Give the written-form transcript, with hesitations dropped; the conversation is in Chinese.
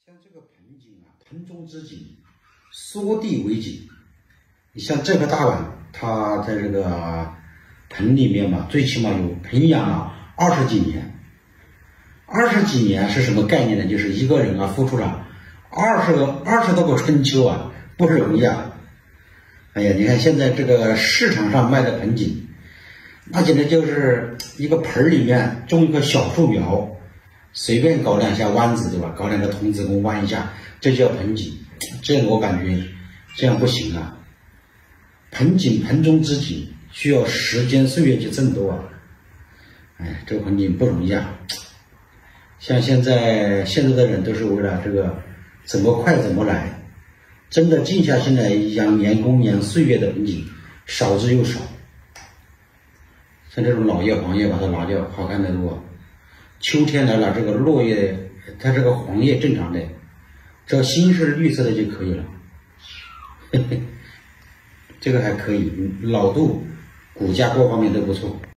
像这个盆景啊，盆中之景，缩地为景。你像这个大碗，它在这个盆里面嘛，最起码有培养了20几年。20几年是什么概念呢？就是一个人啊，付出了20多个春秋啊，不容易啊。哎呀，你看现在这个市场上卖的盆景，那简直就是一个盆里面种一棵小树苗，随便搞两下弯子，对吧？搞两个童子功弯一下，这叫盆景。这样我感觉这样不行啊。盆景盆中之景，需要时间岁月去争夺啊。哎，这个盆景不容易啊。像现在的人都是为了这个怎么快怎么来，真的静下心来养年功养岁月的盆景少之又少。像这种老叶黄叶把它拿掉，好看得多。秋天来了，这个落叶它这个黄叶正常的，只要心是绿色的就可以了。这个还可以，老度骨架各方面都不错。